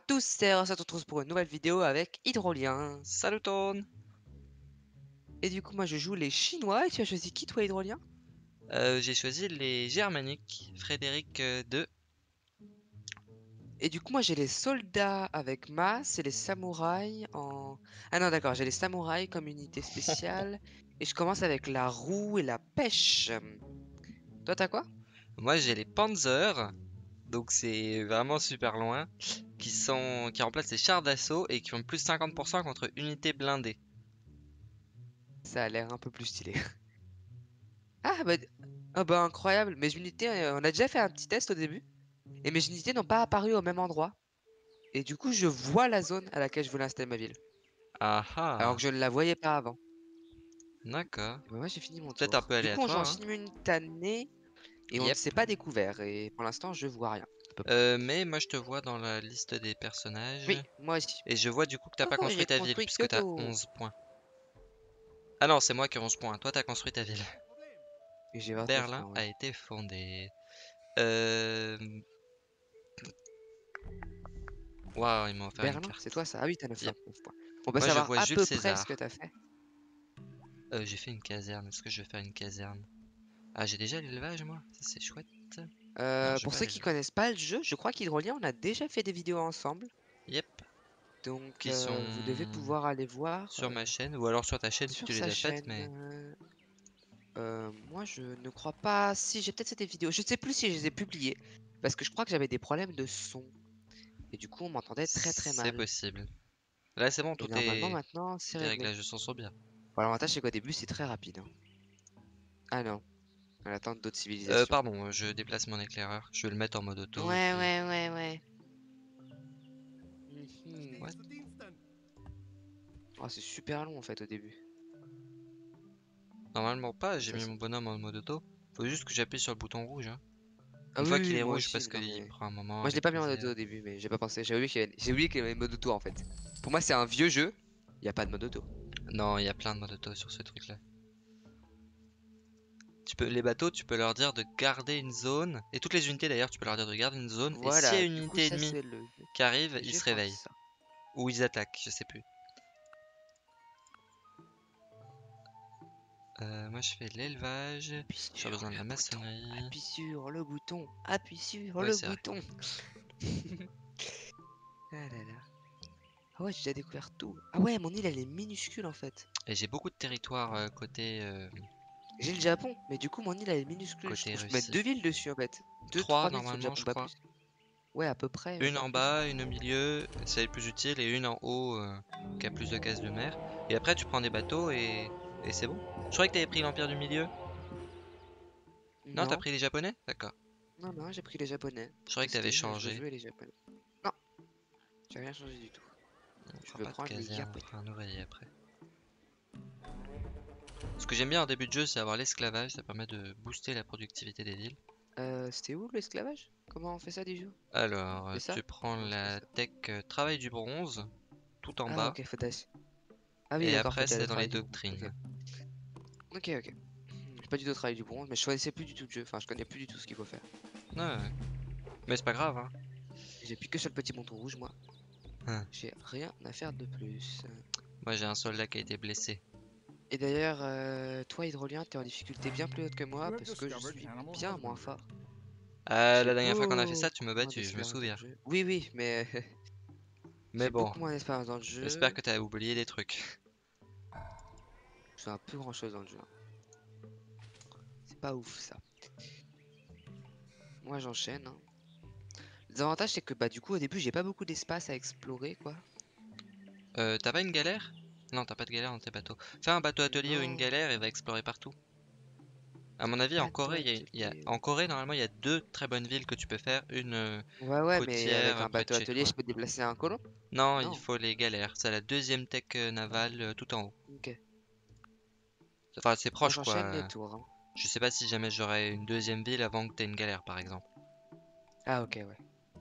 tous, c'est on se retrouve pour une nouvelle vidéo avec Hydrolien. Salut Tourne. Et du coup, moi je joue les Chinois et tu as choisi qui toi, Hydrolien? J'ai choisi les Germaniques, Frédéric II. Et du coup, moi j'ai les soldats avec Mas et les samouraïs en. Ah non, d'accord, j'ai les samouraïs comme unité spéciale. Et je commence avec la roue et la pêche. Toi, t'as quoi? Moi j'ai les Panzers, donc c'est vraiment super loin, qui remplacent les chars d'assaut et qui ont plus 50% contre unités blindées. Ça a l'air un peu plus stylé. Ah bah, ah bah incroyable, mes unités, on a déjà fait un petit test au début. Et mes unités n'ont pas apparu au même endroit. Et du coup, je vois la zone à laquelle je voulais installer ma ville. Ah Alors ah, que je ne la voyais pas avant. d'accord. Et bah moi j'ai fini mon Peut-être un tour. peu Du coup on joue en aléatoire, hein. simultané et on ne Yep. s'est pas découvert. Et pour l'instant je vois rien. À peu près. Mais moi je te vois dans la liste des personnages. Oui, moi aussi. Et je vois du coup que t'as pas Oh, construit j'ai ta ville, construit puisque t'as Kyoto. 11 points. Ah non, c'est moi qui ai 11 points, toi t'as construit ta ville. Et j'ai 29 Berlin points, a oui. été fondé. Euh... Waouh, il m'a offert une Berlin, c'est carte. toi ça? Ah oui, t'as 9 Yep. points. On peut Moi je savoir vois à Jules peu près ce que César. t'as fait. J'ai fait une caserne. Est-ce que je vais faire une caserne? Ah, j'ai déjà l'élevage, moi. Ça, c'est chouette. Non, j'ai Pour pas ceux qui l'élevage. connaissent pas le jeu, je crois qu'Hydrolien, on a déjà fait des vidéos ensemble. Yep. Donc Qui vous devez sont pouvoir aller voir sur ma chaîne. Ou alors sur ta chaîne si sur tu les sa as faites, chaîne. mais... Moi, je ne crois pas. Si, j'ai peut-être fait des vidéos. Je sais plus si je les ai publiées. Parce que je crois que j'avais des problèmes de son. Et du coup, on m'entendait très très C'est mal. possible. Là, c'est bon, Et normalement, maintenant, tous c'est tes réglé. réglages de son sont bien. Bon, l'avantage, c'est qu'au début, c'est très rapide, hein. Ah non, à l'attente d'autres civilisations. Pardon, je déplace mon éclaireur. Je vais le mettre en mode auto et Ouais, puis... ouais, ouais, ouais. Mhm. What? Oh, c'est super long en fait au début. Normalement pas, j'ai Ça, mis mon c'est- bonhomme en mode auto. Faut juste que j'appuie sur le bouton rouge, hein. Ah Une oui, fois qu'il oui, est moi rouge, aussi. parce Non, qu'il mais prend un moment moi, je l'ai avec pas mis en les auto airs. au début, mais j'ai pas pensé. J'ai oublié qu'il y avait mode auto en fait. Pour moi, c'est un vieux jeu. Il y a pas de mode auto. Non, il y a plein de modes auto sur ce truc-là. Les bateaux, tu peux leur dire de garder une zone. Et toutes les unités d'ailleurs, tu peux leur dire de garder une zone. Et s'il y a Voilà, une du coup, unité ça ennemie c'est le but. qui arrive, Et ils j'ai se vendu réveillent. ça. Ou ils attaquent, je sais plus. Moi je fais l'élevage. Appuie J'ai sur besoin de le la bouton, maçonnerie. appuie sur le bouton, appuie sur Ouais, le c'est vrai. bouton. Ah là là. Ah ouais, j'ai déjà découvert tout. Ah ouais, mon île elle est minuscule en fait. Et j'ai beaucoup de territoires J'ai le Japon, mais du coup mon île elle est minuscule. côté Je peux mettre Russie. 2 villes dessus en fait. Deux, 3 trois villes sur le normalement, Japon, je pas crois. plus. Ouais, à peu près, même Une pas en plus. bas, une au milieu, c'est les plus utiles, et une en haut qui a plus de cases de mer. Et après, tu prends des bateaux et c'est bon. Je croyais que t'avais pris l'Empire du Milieu. Non, t'as Non, pris les Japonais? D'accord. non, non, j'ai pris les Japonais Je pour croyais que t'avais tester. Je veux changé. jouer les Japonais. Non, j'ai rien changé du tout. On Je fera veux pas de prendre les caserne, on Japonais. fera un ouvrier après. Ce que j'aime bien en début de jeu, c'est avoir l'esclavage, ça permet de booster la productivité des villes. C'était où l'esclavage? Comment on fait ça déjà? Alors, C'est ça? tu prends Non, c'est pas la ça. tech travail du bronze, tout en Ah bas, ok, faut dash. Ah oui, et d'accord, faut après déjà c'est le dans les travail du bronze. Ok. doctrines. Ok, ok. J'ai pas du tout travaillé du bronze, mais je connaissais plus du tout le jeu. Enfin, je connais plus du tout ce qu'il faut faire. Ouais, ouais. Mais c'est pas grave, hein. J'appuie que sur le petit bouton rouge, moi. Hein. J'ai rien à faire de plus. Moi j'ai un soldat qui a été blessé. Et d'ailleurs, toi, Hydrolien, t'es en difficulté bien plus haute que moi parce que je suis bien moins fort. Ah, J'ai la dernière fois qu'on a fait ça, tu beaucoup m'as moins battu, je me d'expérience dans le souviens. jeu. Oui, oui, mais Mais j'ai bon, beaucoup moins d'expérience dans le j'espère jeu. que t'as oublié des trucs. Je fais un peu grand chose dans le jeu, hein. C'est pas ouf ça. Moi, j'enchaîne, hein. Les avantages, c'est que bah, du coup, au début, j'ai pas beaucoup d'espace à explorer, quoi. T'as pas une galère? Non, t'as pas de galère dans tes bateaux. Fais un bateau atelier ou une Non, galère et va explorer partout. À mon avis, en bateau Corée, atelier. en Corée, normalement, il y a deux très bonnes villes que tu peux faire. Une Ouais, ouais, mais avec côtière un près de bateau chez atelier, toi. je peux déplacer un colon? Non, il Non. faut les galères. C'est la deuxième tech navale tout en haut. Ok. Enfin, c'est Moi, proche j'enchaîne les quoi. tours, hein. Je sais pas si jamais j'aurai une deuxième ville avant que t'aies une galère, par exemple. Ah, ok, ouais.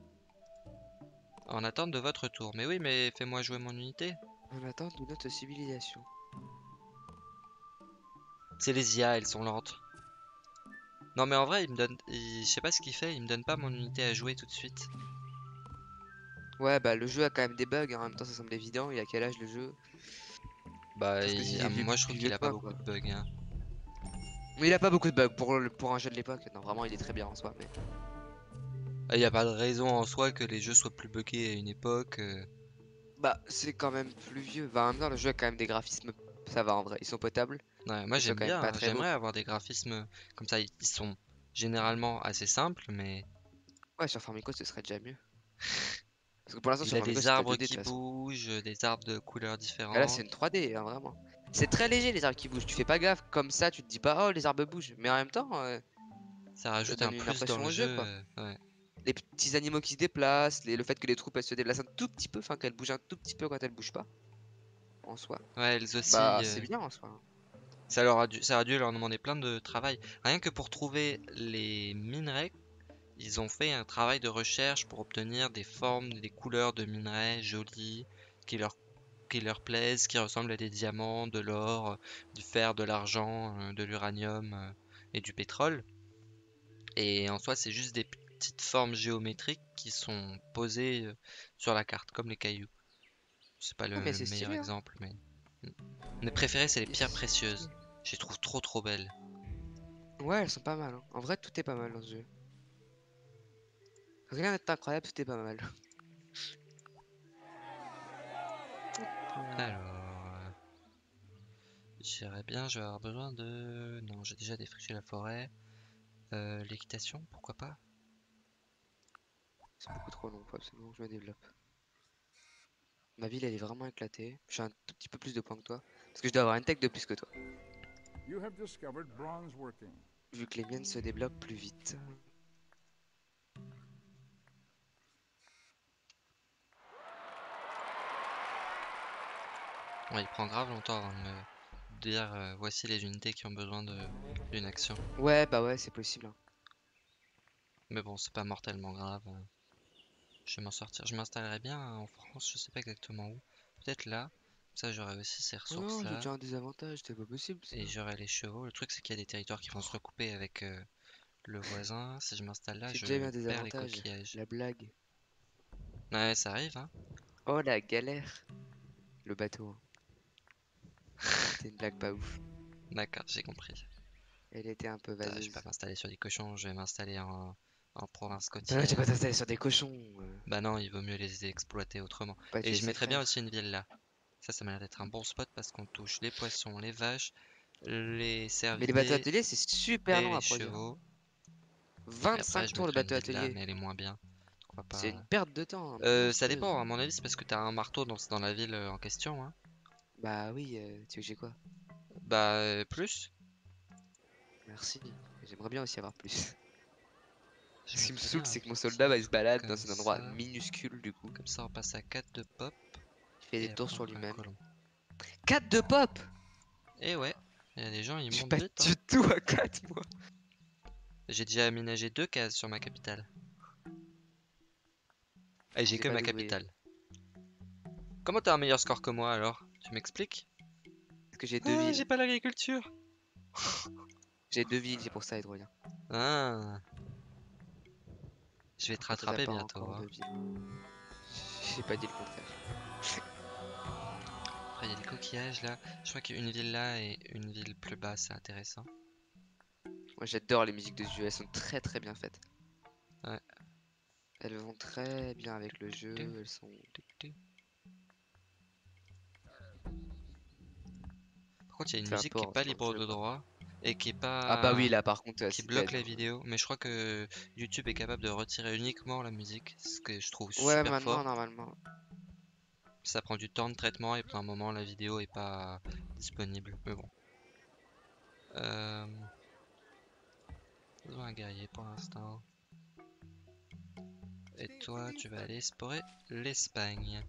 En attente de votre tour. Mais oui, mais fais-moi jouer mon unité. En attente d'une autre civilisation. C'est les IA, elles sont lentes. Non, mais en vrai, je sais pas ce qu'il fait. Il me donne pas mon unité à jouer tout de suite. Ouais, bah le jeu a quand même des bugs, hein. En même temps ça semble évident. Il a quel âge le jeu? Bah, Parce que si moi je trouve plus qu'il vieux a que pas moi, beaucoup quoi. de bugs, hein. Mais il a pas beaucoup de bugs pour un jeu de l'époque. Non, vraiment, il est très bien en soi. Mais... Il y a pas de raison en soi que les jeux soient plus buggés à une époque. Bah, c'est quand même plus vieux. Bah, en même temps, le jeu a quand même des graphismes. Ça va en vrai. Ils sont potables. Ouais, moi Ils sont j'aime quand même bien, pas hein. très beaux, J'aimerais quoi. avoir des graphismes comme ça. Ils sont généralement assez simples, mais Ouais, sur Formico, ce serait déjà mieux. Parce que pour l'instant, il sur a Formico, des c'était arbres 2D de qui toute façon. bougent, des arbres de couleurs Et là, c'est différentes. une 3D, hein, vraiment. C'est très léger, les arbres qui bougent. Tu fais pas gaffe. Comme ça, tu te dis pas, oh, les arbres bougent. Mais en même temps, Ça ça rajoute un donne une plus dans impression le au jeu. jeu, quoi. Ouais. Les petits animaux qui se déplacent, le fait que les troupes elles se déplacent un tout petit peu, enfin qu'elles bougent un tout petit peu quand elles bougent pas, en soi. Ouais, elles Bah, oscillent. c'est bien en soi. Ça a dû leur demander plein de travail. Rien que pour trouver les minerais, ils ont fait un travail de recherche pour obtenir des formes, des couleurs de minerais jolies, qui leur, qui leur plaisent, qui ressemblent à des diamants, de l'or, du fer, de l'argent, de l'uranium et du pétrole. Et en soi, c'est juste des petites formes géométriques qui sont posées sur la carte, comme les cailloux. C'est pas Ah, mais le c'est meilleur stylé, hein. exemple, mais... Mes préférées, c'est les Et pierres c'est précieuses. stylé. Je les trouve trop belles. Ouais, elles sont pas mal, hein. En vrai, tout est pas mal dans ce jeu. Rien n'est incroyable, tout est pas mal. Alors, j'irais bien, je vais avoir besoin de... Non, j'ai déjà défriché la forêt. L'équitation, pourquoi pas? C'est beaucoup trop long, faut absolument que je me développe. Ma ville, elle est vraiment éclatée. Je suis un tout petit peu plus de points que toi. Parce que je dois avoir une tech de plus que toi. You have discovered bronze working. Vu que les miennes se débloquent plus vite. Ouais, il prend grave longtemps avant de me dire voici les unités qui ont besoin d'une action. Ouais, bah ouais, c'est possible, hein. Mais bon, c'est pas mortellement grave. Je vais m'en sortir. Je m'installerai bien en France, je sais pas exactement où. Peut-être là. Ça, j'aurai aussi ces Oh ressources non, j'ai là. déjà un désavantage, c'est pas possible ça. Et j'aurai les chevaux. Le truc, c'est qu'il y a des territoires qui vont se recouper avec le voisin. Si je m'installe là, J'ai déjà eu je un perds les désavantage. coquillages. La blague. Ouais, ça arrive, hein. Oh la galère. Le bateau, hein. C'était une blague pas ouf. D'accord, j'ai compris. Elle était un peu Putain, je vais pas vaseuse. m'installer sur des cochons, je vais m'installer en province Bah non, tu vas côtière. t'installer sur des cochons. Bah non, il vaut mieux les exploiter autrement. Pas te Et je laisser mettrais bien faire. aussi une ville là. Ça m'a l'air d'être un bon spot parce qu'on touche les poissons, les vaches, les Mais les bateaux cervidés ateliers, c'est super et long les à produire. chevaux. Et après, 25 je tours le mettrais une bateau ville là, atelier. mais elle est moins bien. Pourquoi C'est une pas? perte de temps, hein, Ça monstrueuse. dépend, à mon avis, c'est parce que t'as un marteau dans la ville en question, hein. Bah oui, tu veux que j'ai quoi? Bah, plus. Merci. J'aimerais bien aussi avoir plus. Je Ce qui me mettrais bien saoule, un c'est que mon soldat fortifié bah, il se balade comme dans un endroit ça. minuscule du coup. Comme ça, on passe à 4 de pop. Il fait des Et tours après, on sur fera un lui-même. colon. 4 de pop! Et ouais, il y a des gens, ils J'ai montent pas vite, hein. du tout à 4 moi. J'ai déjà aménagé 2 cases sur ma capitale. Et j'ai J'ai que pas ma d'ouvrier. capitale. Comment t'as un meilleur score que moi alors? Tu m'expliques? Parce que j'ai deux Ah, villes. j'ai pas l'agriculture. J'ai deux villes, c'est pour ça, Hydrolien. Ah, je vais te Par contre, toi, t'as rattraper pas bientôt, encore hein. de ville. J'ai pas dit le contraire. Après, il y a des coquillages là. Je crois qu'une ville là et une ville plus bas, c'est intéressant. Moi, j'adore les musiques de ce jeu, elles sont très très bien faites. Ouais. Elles vont très bien avec le jeu, elles sont... Par contre, il y a une C'est un musique peu qui est pas ordinaire le libre jeu, de quoi. droit et qui est Ah bah oui, pas là, par contre, qui c'est bloque dead, les hein. vidéos. Mais je crois que YouTube est capable de retirer uniquement la musique, ce que je trouve Ouais, super maintenant, fort. normalement. Ça prend du temps de traitement et pour un moment la vidéo est pas disponible. Mais bon. Euh... Besoin d'un guerrier pour l'instant. Et toi, tu vas aller explorer l'Espagne.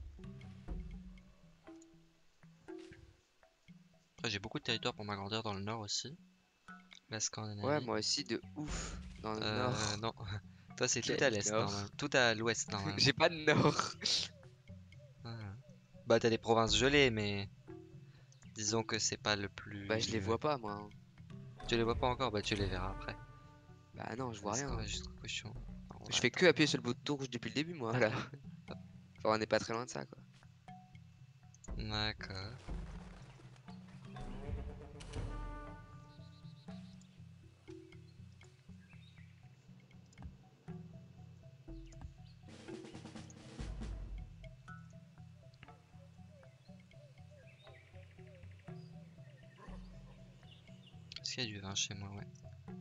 Après, j'ai beaucoup de territoire pour m'agrandir dans le nord aussi. La Ouais, Scandinavie. moi aussi, de ouf. Dans le nord. Non. Toi, c'est tout Quel à l'est, nord? normalement. Tout à l'ouest, J'ai normalement. pas de nord. Ah. Bah, t'as des provinces gelées, mais disons que c'est pas le Bah, je les plus. vois pas, moi, hein. Tu les vois pas encore? Bah, tu les verras après. Bah non, je vois Est-ce rien, qu'on va hein. jusqu'au cochon? On Je va fais que attendre. appuyer sur le bouton rouge depuis le début, moi, Tac, là. hop. Enfin, on n'est pas très loin de ça, quoi. D'accord. Est-ce qu'il y a du vin chez moi? Ouais.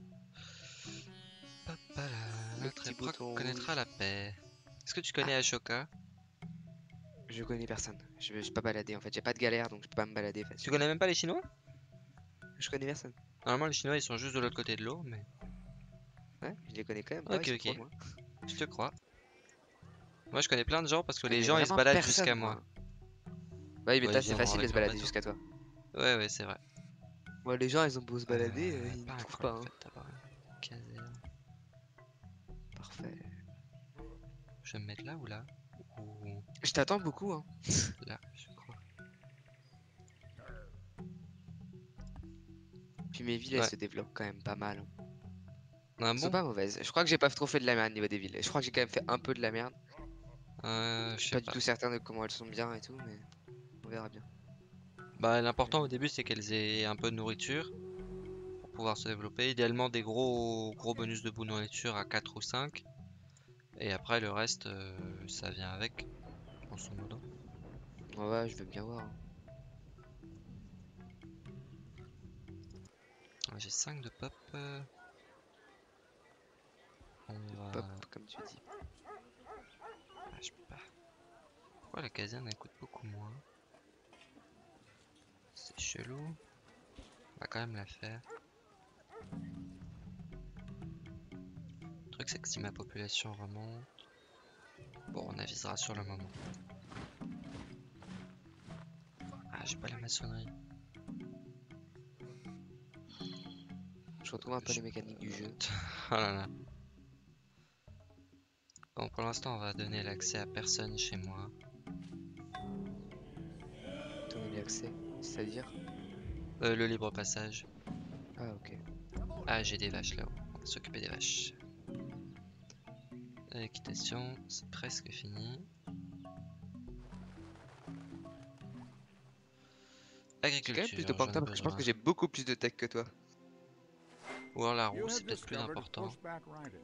Papala, Le notre petit époque bouton connaîtra rouge. la paix. Est-ce que tu Ah, connais Ashoka? je connais personne. Je vais pas balader en fait. J'ai pas de galère donc je peux pas me balader Tu facilement. connais même pas les Chinois? Je connais personne. Normalement, les Chinois ils sont juste de l'autre côté de l'eau, mais. Ouais, je les connais quand même pas, ils Ok, sont trop ok, loin. je te crois. Moi je connais plein de gens parce Je que les connais gens ils se vraiment baladent personne jusqu'à moi. moi. Bah oui, mais Ouais, ils toi c'est viendront facile de avec se leur balader bateau. jusqu'à toi. Ouais, ouais, c'est vrai. Moi les gens ils ont beau se balader, ils Pas me un trouvent coin pas. en Hein. fait, d'abord. Caserne. Parfait. Je vais me mettre là ou là? Ou Je t'attends beaucoup hein. là, je crois. Puis mes villes elles Ouais. se développent quand même pas mal. Hein. Ah Elles sont bon? pas mauvaises. Je crois que j'ai pas trop fait de la merde au niveau des villes. Je crois que j'ai quand même fait un peu de la merde. Je Je suis sais pas du pas. tout certain de comment elles sont bien et tout, mais on verra bien. Bah, l'important au début, c'est qu'elles aient un peu de nourriture pour pouvoir se développer. Idéalement, des gros bonus de bout de nourriture à 4 ou 5. Et après, le reste, ça vient avec, grosso modo. Ouais, ouais, je veux bien voir. Hein. Ouais, j'ai 5 de pop. On De pop, va. comme tu dis. Ah, je peux pas. Pourquoi la caserne elle coûte beaucoup moins? C'est chelou. On va quand même la faire. Le truc, c'est que si ma population remonte. Bon, on avisera sur le moment. Ah, j'ai pas la maçonnerie. Je retrouve un peu Je- les mécaniques du jeu. Oh là là. Bon, pour l'instant, on va donner l'accès à personne chez moi. Donner l'accès, c'est-à-dire? Le libre passage. Ah, ok. Ah, j'ai des vaches là-haut. On va s'occuper des vaches. L'équitation, c'est presque fini. J'ai quand même plus de Agriculture, points que j'en toi ai parce que je pense besoin. que j'ai beaucoup plus de tech que toi. Ou alors la You roue, c'est have peut-être plus discovered important. pushback riding.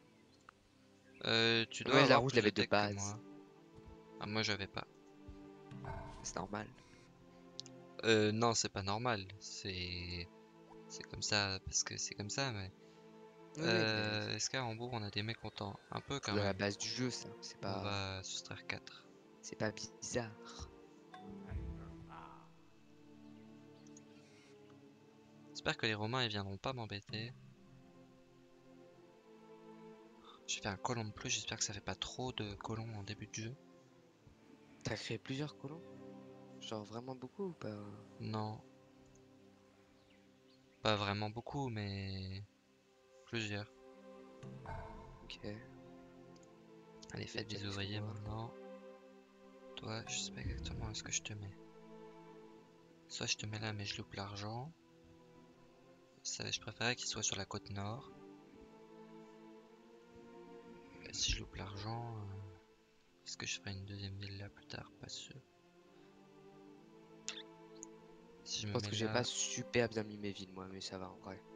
Tu dois Ouais, la avoir roue, je plus de l'avais de tech que base. moi. Ah, moi, j'avais pas. C'est normal. Non, c'est pas normal. C'est comme ça parce que c'est comme ça, mais. Oui, oui, mais Est-ce qu'à Hambourg, on a des mécontents? Un peu c'est quand dans la même. base du jeu, ça. On va soustraire 4. C'est pas bizarre. J'espère que les Romains ils viendront pas m'embêter. J'ai fait un colon de plus, j'espère que ça fait pas trop de colons en début de jeu. T'as créé plusieurs colons? Genre vraiment beaucoup ou pas? Non, pas vraiment beaucoup, mais plusieurs. Ok. Allez, J'ai faites déjà des mis sur ouvriers moi. maintenant. Toi, je sais pas exactement où est-ce que je te mets. Soit je te mets là, mais je loupe l'argent. Ça, je préférais qu'il soit sur la côte nord. Et si je loupe l'argent, est-ce que je ferai une deuxième ville là plus tard? Pas sûr. Si je Je me pense mets que j'ai pas là, super bien mis mes villes, moi, mais ça va en vrai.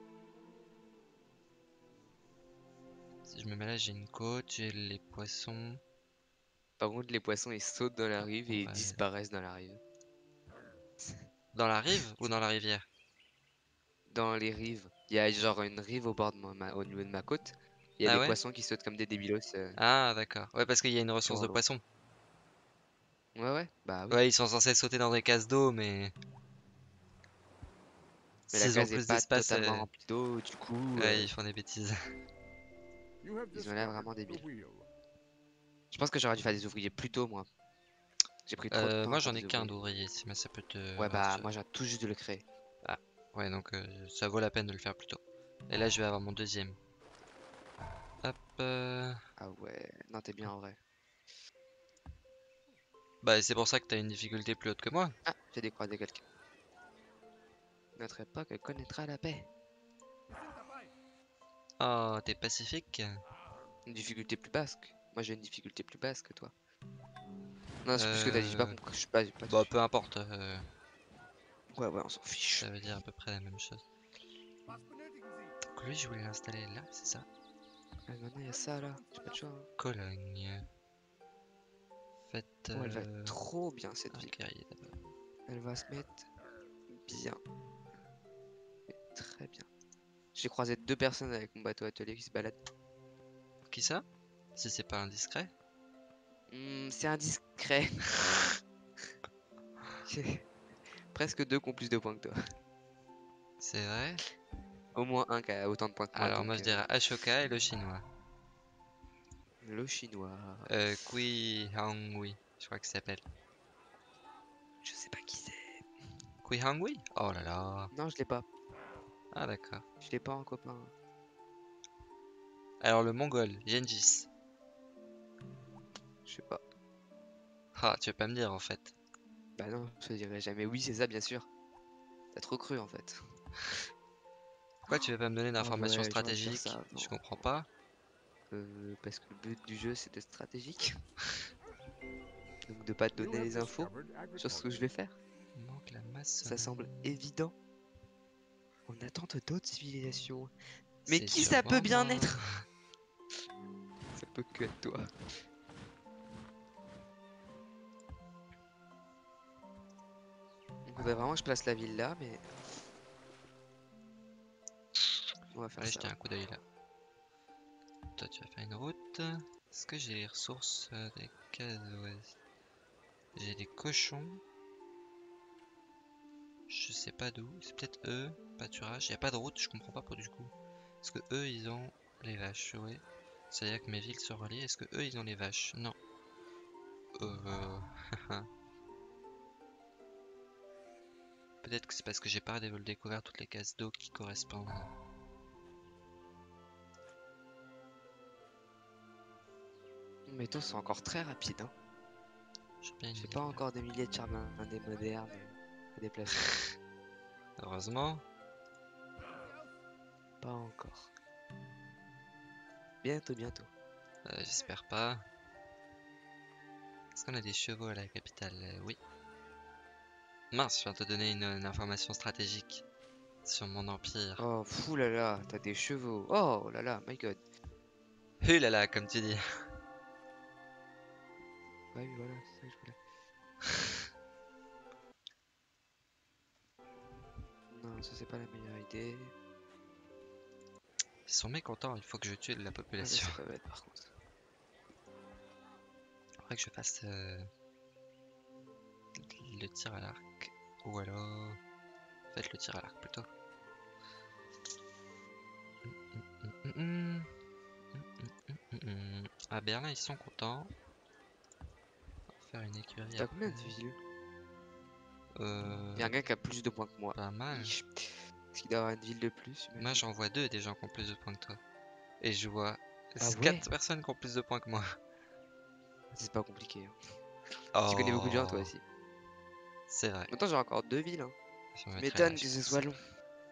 si je me mets là, j'ai une côte, j'ai les poissons. Par contre, les poissons ils sautent dans la rive et ils Ouais. disparaissent dans la rive. Dans la rive ou dans la rivière? Dans les rives, il y a genre une rive au bord de au niveau de ma côte. Il y a Ah des ouais? poissons qui sautent comme des débilos Ah d'accord. Ouais, parce qu'il y a une ressource sur de l'eau. poissons. Ouais, ouais, bah oui. Ouais, ils sont censés sauter dans des cases d'eau, mais Mais la s'ils ont case est plus pas d'espace, totalement remplie d'eau, du coup, ouais, ils font des bêtises. You have ils ont l'air discovered vraiment the débiles. wheel. Je pense que j'aurais dû faire des ouvriers plus tôt, moi. J'ai pris trop de temps à Moi faire j'en ai des qu'un ouvriers. d'ouvrier, si mais ça peut te Ouais, bah rassurer. moi j'ai tout juste de le créer. Ah, ouais, donc ça vaut la peine de le faire plus tôt. Et là je vais avoir mon deuxième. Hop. Ah ouais, non, t'es bien en vrai. Bah c'est pour ça que t'as une difficulté plus haute que moi. Ah, j'ai décroisé quelqu'un. Notre époque connaîtra la paix. Oh, t'es pacifique. Une difficulté plus basse. Moi j'ai une difficulté plus basse que toi. Non, c'est plus ce que t'as dit, j'ai pas compris. Je sais pas, j'ai pas tout Bah, suivi. peu importe. Ouais, ouais, on s'en fiche. Ça veut dire à peu près la même chose. Donc lui, je voulais l'installer là, c'est ça. Ah, maintenant, il y a ça là. J'ai pas de choix. Hein. Cologne. Faites. Oh, elle va trop bien cette Un ville. guerrier d'abord. Elle va se mettre bien. Mais très bien. J'ai croisé 2 personnes avec mon bateau atelier qui se baladent. Qui ça? Si c'est pas indiscret. C'est indiscret. J'ai presque 2 qui ont plus de points que toi. C'est vrai. Au moins un qui a autant de points que moi, Alors moi donc je dirais Ashoka et le chinois. le chinois. Kui Hangui, je crois qu'il s'appelle. Je sais pas qui c'est. Kui Hangui? Oh là là. Non, je l'ai pas. Ah d'accord. Je l'ai pas en copain. Alors le mongol, Gengis. Je sais pas. Ah, tu veux pas me dire en fait. Bah non, je dirais jamais oui, c'est ça, bien sûr. T'as trop cru en fait. Pourquoi tu veux pas me donner Oh d'informations ouais, j'aurais dû faire ça stratégiques? Je avant. comprends pas. Parce que le but du jeu c'est d'être stratégique. Donc de pas te You donner have les infos discovered sur ce que je agriculture. vais faire. Il manque la Ça semble maçonnerie. évident. En attente d'autres civilisations. Mais C'est qui ça peut sûrement bien moi. être? Ça peut que être toi. Il faudrait vraiment que je place la ville là, mais on va faire Allez, ça. jeter un coup d'œil là. Toi, tu vas faire une route. Est-ce que j'ai les ressources des cases? Ouais. J'ai des cochons. Je sais pas d'où. C'est peut-être eux. Pâturage. Y a pas de route, je comprends pas pour du coup. Est-ce que eux ils ont les vaches? Oui. C'est-à-dire que mes villes se relient. Est-ce que eux ils ont les vaches? Non. Euh... Peut-être que c'est parce que j'ai pas découvert toutes les cases d'eau qui correspondent. Mes taux sont encore très rapides. Hein. J'ai bien une J'ai ville, pas là. encore des milliers de charbons des modernes à déplacer. Heureusement. Pas encore. Bientôt, bientôt. J'espère pas. Est-ce qu'on a des chevaux à la capitale? Oui. Mince, je viens de te donner une information stratégique sur mon empire. Oh, fou là là, t'as des chevaux. Oh là là, my god. Là là, comme tu dis. Ah oui, voilà, c'est ça que je voulais. Non, ça c'est pas la meilleure idée. Ils sont mécontents, il faut que je tue de la Ah, là, population. c'est pas bête par contre. Faudrait que je fasse le tir à l'arc. Ou alors... Faites le tir à l'arc plutôt. À Berlin, ils sont contents. On va faire une écurie T'as combien de après. villes? Euh... Il y a un gars qui a plus de points que moi. Pas mal. Ist. Est-ce qu'il doit avoir une ville de plus? Moi, J'imagine. j'en vois deux des gens qui ont plus de points que toi. Et je vois Ah ouais? 4 personnes qui ont plus de points que moi. C'est pas compliqué. Hein. Tu connais beaucoup de gens toi Oh, aussi. c'est vrai. Maintenant j'ai encore 2 villes. Hein. Je me Tu mettrai là, m'étonnes je que ce pense. soit long.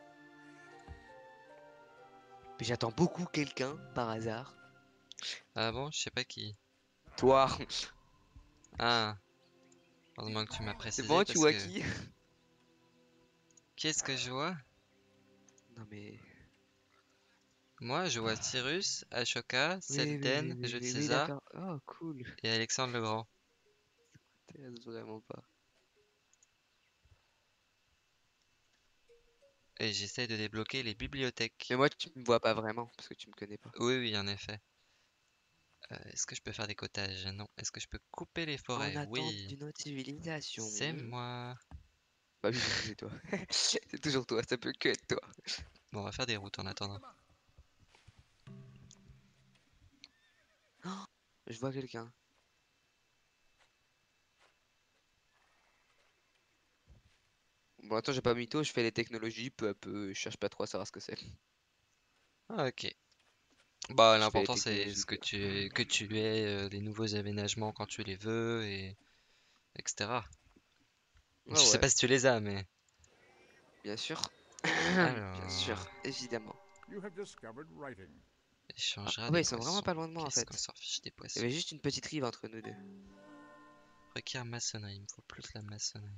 Mais j'attends beaucoup quelqu'un par hasard. Ah bon, je sais pas qui. Toi! Ah, heureusement que tu m'as C'est précisé bon, tu parce vois que... qui? Qui est-ce que je vois? Non mais. Moi, je vois Cyrus, Ashoka, Selden, Jules Oui, César d'accord. Oh, cool. et Alexandre le Grand. T'intéresse vraiment pas. Et j'essaie de débloquer les bibliothèques. Mais moi, tu me vois pas vraiment parce que tu me connais pas. Oui, oui, en effet. Est-ce que je peux faire des cottages? Non. Est-ce que je peux couper les En forêts? attente Oui. d'une autre civilisation. C'est moi. Bah oui, c'est toi. C'est toujours toi, ça peut que être toi. Bon, on va faire des routes en attendant. Oh, je vois quelqu'un. Bon, attends, j'ai pas mytho, je fais les technologies peu à peu, je cherche pas trop à savoir ce que c'est. Ah, ok. Bah, Je fais les l'important c'est technologies, ce quoi. que tu aies les nouveaux aménagements quand tu les veux et etc. Je Ah sais ouais, pas si tu les as, mais bien sûr. Bien alors, sûr, évidemment. You have discovered writing. Ah échangera des ouais, ils sont vraiment poissons. pas loin de moi en Qu'est-ce qu'on fait. s'en fiche des Il y poissons? avait juste une petite rive entre nous deux. Requiert maçonnerie, il me faut plus la maçonnerie.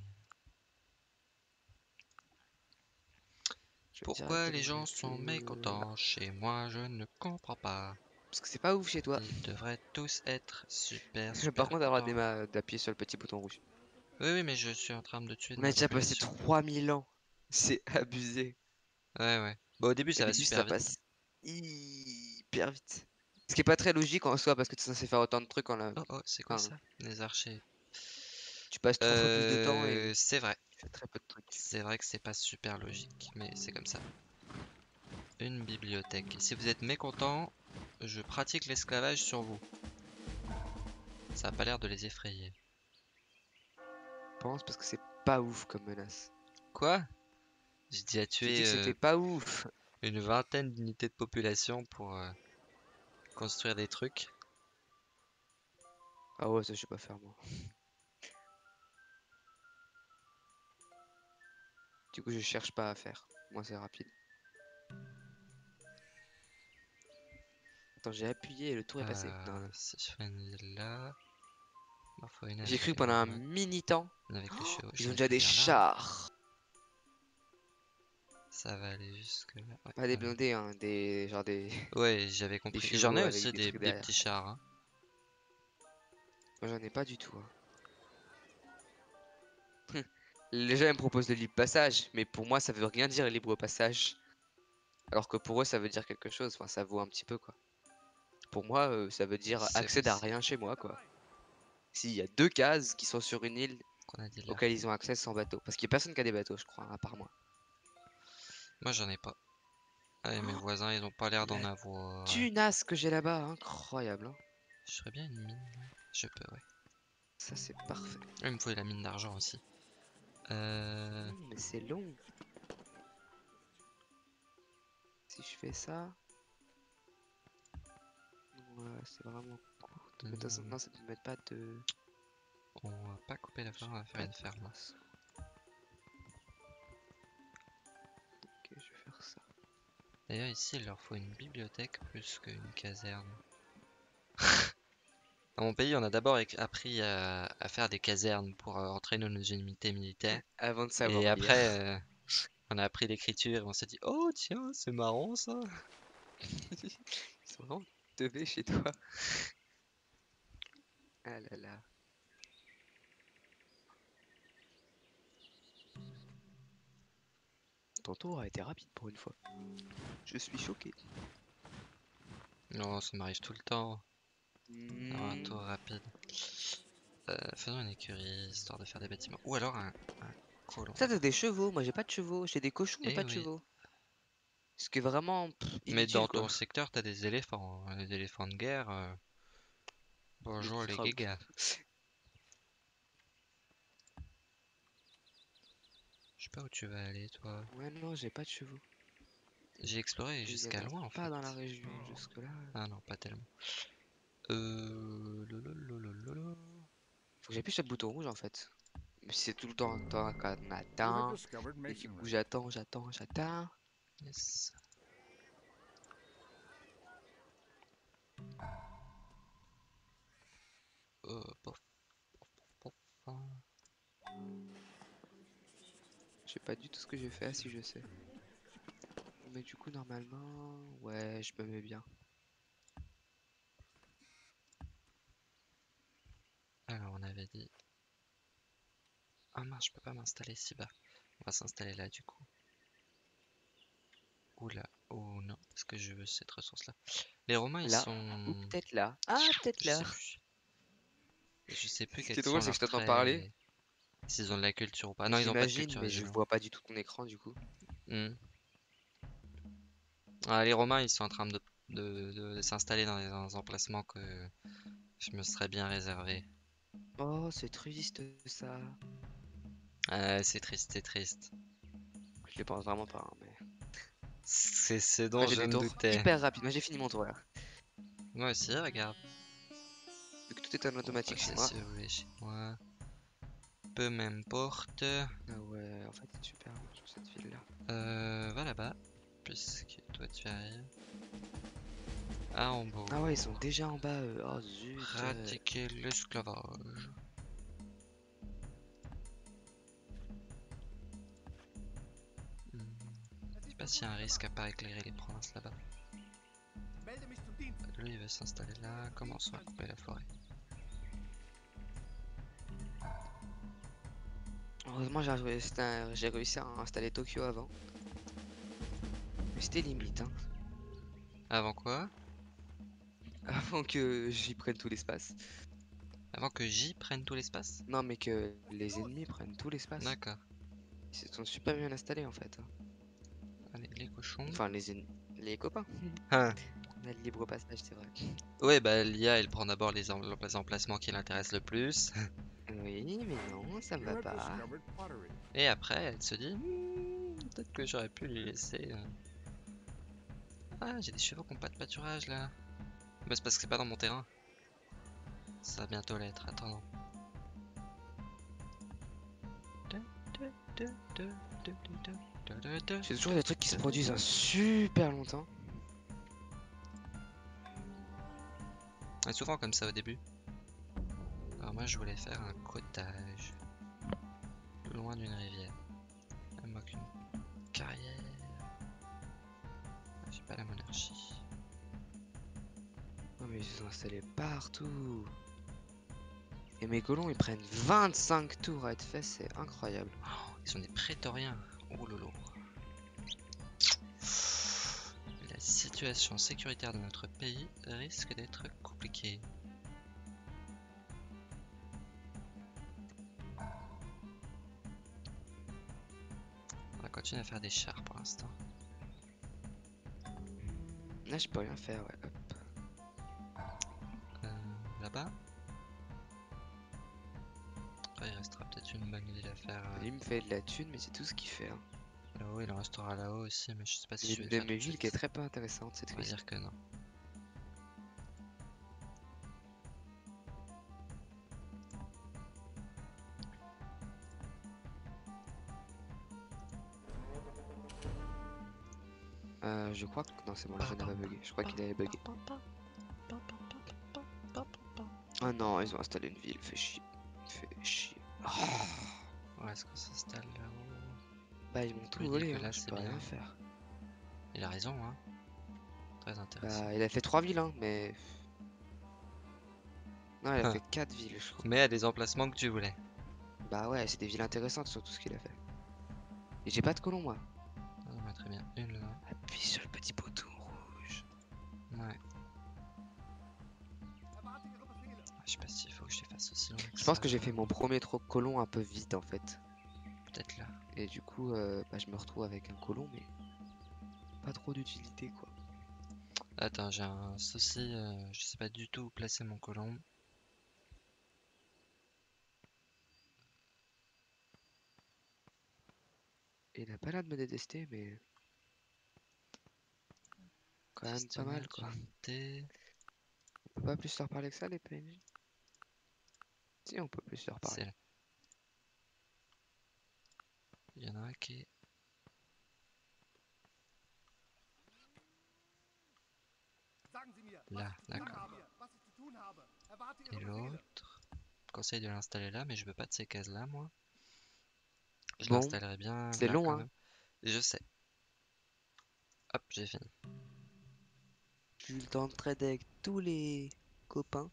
Je vais Pourquoi les directement gens sont mettre là. mécontents chez moi, je ne comprends pas. Parce que c'est pas ouf chez toi. Ils devraient tous être super, Par super contre, avoir contents. d'appuyer sur le petit bouton rouge. Oui, oui, mais je suis en train de tuer de On a ma déjà passé population. 3000 ans. C'est abusé. Ouais, ouais. Bon, au début, Au ça va début, ça super vite. passe hyper vite. Ce qui est pas très logique en soi, parce que tu es censé faire autant de trucs en la... Oh, oh, c'est quoi Enfin, ça? Les archers. tu passes 3 fois plus de temps et C'est vrai. tu fais très peu de trucs. C'est vrai que c'est pas super logique, mais c'est comme ça. Une bibliothèque. Et si vous êtes mécontent, je pratique l'esclavage sur vous. Ça a pas l'air de les effrayer. Je pense parce que c'est pas ouf comme menace. Quoi? J'ai dit à J'ai dit tuer que c'était pas ouf. une vingtaine d'unités de population pour construire des trucs. Ah ouais, ça je sais pas faire moi. Du coup, je cherche pas à faire. Moi, c'est rapide. Attends, j'ai appuyé et le tour est passé. Non, non. Si je fais une ville là, il faut une J'ai avec, cru pendant un mini temps. une avec les Oh, chevaux. ils ont J'en ai déjà plus des vers là. chars. Ça va aller jusque là. Ouais, Pas des voilà. blindés, hein, des genre des, Ouais, j'avais des compris. J'en chevaux ai avec aussi des trucs des derrière. petits chars. Hein. Moi, j'en ai pas du tout. Hein. Les gens ils me proposent le libre passage, mais pour moi, ça veut rien dire libre passage. Alors que pour eux, ça veut dire quelque chose. Enfin, ça vaut un petit peu quoi. Pour moi, ça veut dire C'est accède à possible. rien chez moi quoi. S'il y a 2 cases qui sont sur une île Qu'on a dit là. auxquelles ils ont accès sans bateau. Parce qu'il y a personne qui a des bateaux, je crois, à part moi. Moi, j'en ai pas. Ah, et mes voisins, ils ont pas l'air d'en La avoir. tunasse que j'ai là-bas, incroyable. Hein. Je ferais bien une mine. Je peux, ouais. Ça, c'est parfait. Ah, il me faut la mine d'argent aussi. Mais c'est long. Si je fais ça. Ouais, c'est vraiment court. Mais de toute façon, non, ça ne met pas de. On va pas couper la fleur, on va faire Pas une de ferme. poisson. Ok, je vais faire ça. D'ailleurs, ici, il leur faut une bibliothèque plus qu'une caserne. Dans mon pays, on a d'abord appris à faire des casernes pour entraîner nos unités militaires. Avant de Et savoir lire. après, on a appris l'écriture et on s'est dit, oh tiens, c'est marrant ça. Ils sont vraiment teubés chez toi. Ah là là. Ton tour a été rapide pour une fois. Je suis choqué. Non, ça m'arrive tout le temps d'avoir un Hmm. tour rapide. Faisons une écurie, histoire de faire des bâtiments. Ou alors un colon. Ça, t'as des chevaux. Moi, j'ai pas de chevaux. J'ai des cochons, mais Eh pas de oui. chevaux. Ce qui est vraiment Mais dans inutile, quoi. ton secteur, t'as des éléphants. Hein. Les éléphants de guerre. Des Bonjour petits les crabes. gars. Je sais pas où tu vas aller, toi. Ouais, non, j'ai pas de chevaux. J'ai exploré Il y en jusqu'à a loin en pas fait. dans la région jusque-là. Ah non, pas tellement. Lolololololo. Faut que j'appuie sur le bouton rouge en fait. Mais c'est tout le temps qu'on You have attend. discovered Et du coup, masonry. j'attends. Yes. Pof, pof, pof, pof. Je sais pas du tout ce que j'ai fait, si je sais. Mais du coup, normalement, ouais, je me mets bien. Alors on avait dit. Ah mince, je peux pas m'installer si bas. On va s'installer là du coup. Oula, oh non, parce que je veux cette ressource là. Les Romains ils Là, ou sont. peut-être là. Ah, peut-être Je là. sais plus. Je sais plus Ce qui quels est drôle, sont c'est que je leurs t'entends parler. traits. S'ils ont de la culture ou pas. Non, ils ont pas de J'imagine, culture, mais je visiblement. vois pas du tout ton écran du coup. Hmm. Ah, les Romains ils sont en train de s'installer dans des emplacements que je me serais bien réservé. Oh, c'est triste ça. C'est triste, c'est triste. Je les pense vraiment pas, hein, mais. C'est ce Moi, dont j'ai je des me tours doutais. hyper rapides. Moi, j'ai fini mon tour là. Moi aussi, regarde. Vu que tout est en On va automatique chez passer moi. si vous voulez chez moi. Peu m'importe. Ah ouais, en fait, c'est super long sur cette ville là. Va là-bas. Puisque toi tu arrives. À Hambourg. Ah ouais, ils sont déjà en bas. Oh zut. Pratiquer l'esclavage. pas s'il y a un risque à pas éclairer les provinces là-bas. Lui il veut s'installer là, commençons à couper la forêt. Heureusement, j'ai réussi à installer Tokyo avant. Mais c'était limite, hein. Avant quoi? Avant que j'y prenne tout l'espace. Avant que J prenne tout l'espace? Non, mais que les ennemis prennent tout l'espace. D'accord. Ils se sont super bien installés en fait, hein. Allez, les cochons. Enfin, les copains. Hein. On a le libre passage, c'est vrai. Ouais, bah l'IA elle prend d'abord les emplacements qui l'intéressent le plus. Oui, mais non, ça me You va have pas. discovered pottery. Et après elle se dit peut-être que j'aurais pu lui laisser. Ah, j'ai des chevaux qui ont pas de pâturage là. Mais c'est parce que c'est pas dans mon terrain. Ça va bientôt l'être, attends. C'est toujours des trucs qui se produisent un super longtemps. Et souvent comme ça au début. Alors moi je voulais faire un cottage. Loin d'une rivière. Même moi qu'une carrière. J'ai pas la monarchie. Non, mais ils se sont installés partout. Et mes colons, ils prennent 25 tours à être faits, c'est incroyable. Ils sont des prétoriens. Oh lolo. La situation sécuritaire de notre pays risque d'être compliquée. On va continuer à faire des chars pour l'instant. Là, je peux rien faire, ouais. Hop. Là-bas. Après, il restera peut-être une bonne ville à faire. Il me fait de la thune, mais c'est tout ce qu'il fait, hein. Là-haut, il en restera là-haut aussi, mais je sais pas si J'ai je vais une le de faire tout mes de villes qui est suite. très peu intéressante, c'est On va triste. dire que non. Je crois que... Non, c'est bon, le jeu n'a pas bugué. Je crois qu'il avait bugué. Ah non, ils ont installé une ville, fait chier. Fait chier. Où est-ce qu'on s'installe là-haut? Bah, ils m'ont tout lui dit volé, que hein. là, Je c'est peux rien bien. faire. Il a raison, hein. Très intéressant. Bah, il a fait 3 villes, hein, mais... Non, il a Hein. fait 4 villes, je crois. Mais à des emplacements que tu voulais. Bah ouais, c'est des villes intéressantes sur tout ce qu'il a fait. Et j'ai pas de colon, moi. On va très bien une là. Appuie sur le petit bouton rouge. Ouais. Je sais pas s'il faut que je les fasse aussi loin que Je pense ça. que j'ai fait mon premier colon un peu vite, en fait. Peut-être là. Et du coup, bah, je me retrouve avec un colon, mais... Pas trop d'utilité, quoi. Attends, j'ai un souci. Je sais pas du tout où placer mon colon. Et il a pas l'air de me détester, mais... Quand même pas Gestionnaire mal, quoi. d'unité. On peut pas plus leur parler que ça, les PNJ? Si, on peut plus leur C'est parler. là. Il y en a un qui est. Là, d'accord. Et l'autre. Conseil de l'installer là, mais je veux pas de ces cases là, moi. Je Bon, l'installerai bien c'est là long, quand hein. même. Je sais. Hop, j'ai fini. J'ai eu le temps de trader avec tous les copains.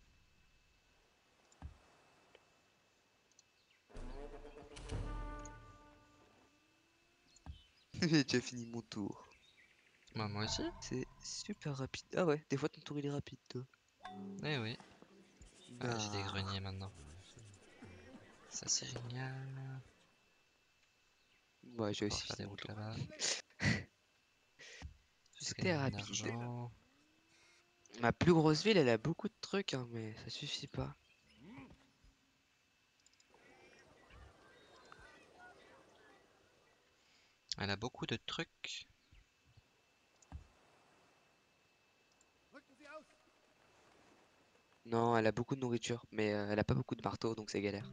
J'ai déjà fini mon tour. Moi aussi. C'est super rapide. Ah ouais, des fois ton tour il est rapide, toi. Eh oui. Ah, j'ai des Ah. greniers maintenant. Ça c'est génial. Ouais, j'ai On va aussi faire des fini mon routes tour. là-bas. Juste C'était gagner de rapide. l'argent. Ma plus grosse ville, elle a beaucoup de trucs, hein, mais ça suffit pas. Elle a beaucoup de trucs. Non, elle a beaucoup de nourriture, mais elle a pas beaucoup de marteaux, donc c'est galère.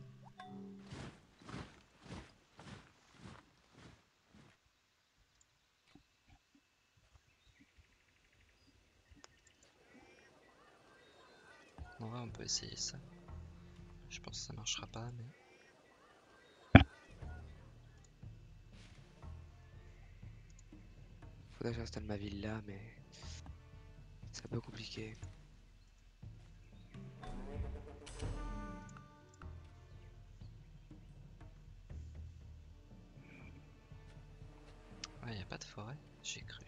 En vrai, on peut essayer ça. Je pense que ça marchera pas, mais. Faudrait que j'installe ma ville là, mais c'est un peu compliqué. Ah, y a pas de forêt? J'ai cru.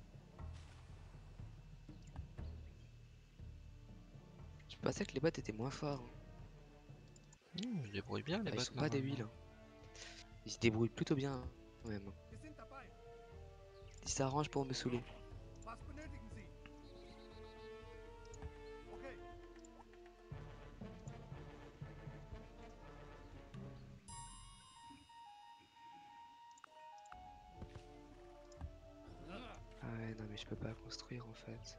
Je pensais que les bots étaient moins forts, hein. Ils se débrouillent bien les Bah, ils bots sont pas débiles, normalement. hein. Ils se débrouillent plutôt bien, hein, même. Ils s'arrangent pour me saouler. Was benötigen Sie? Okay. Ah ouais, non mais je peux pas construire en fait.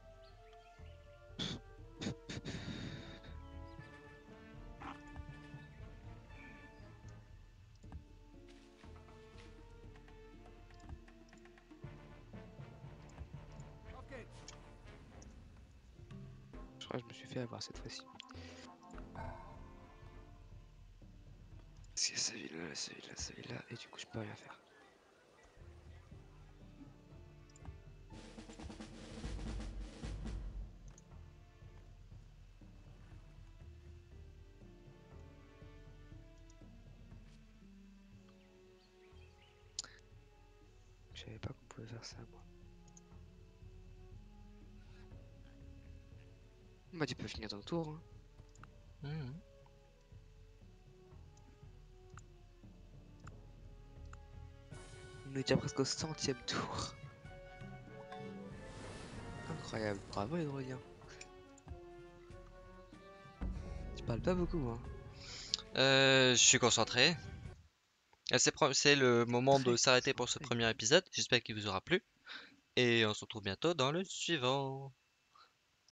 Auf geht's. Je crois que je me suis fait avoir cette fois-ci. Parce qu'il y a sa ville là, et du coup je peux rien faire. Je savais pas qu'on pouvait faire ça moi. Bah tu peux finir ton tour, hein. Mhm. On est déjà presque au 100e tour. Incroyable, bravo Hydrolien. Tu parles pas beaucoup, hein. Je suis concentré. C'est le moment Très de s'arrêter pour ce concentré. premier épisode. J'espère qu'il vous aura plu. Et on se retrouve bientôt dans le suivant.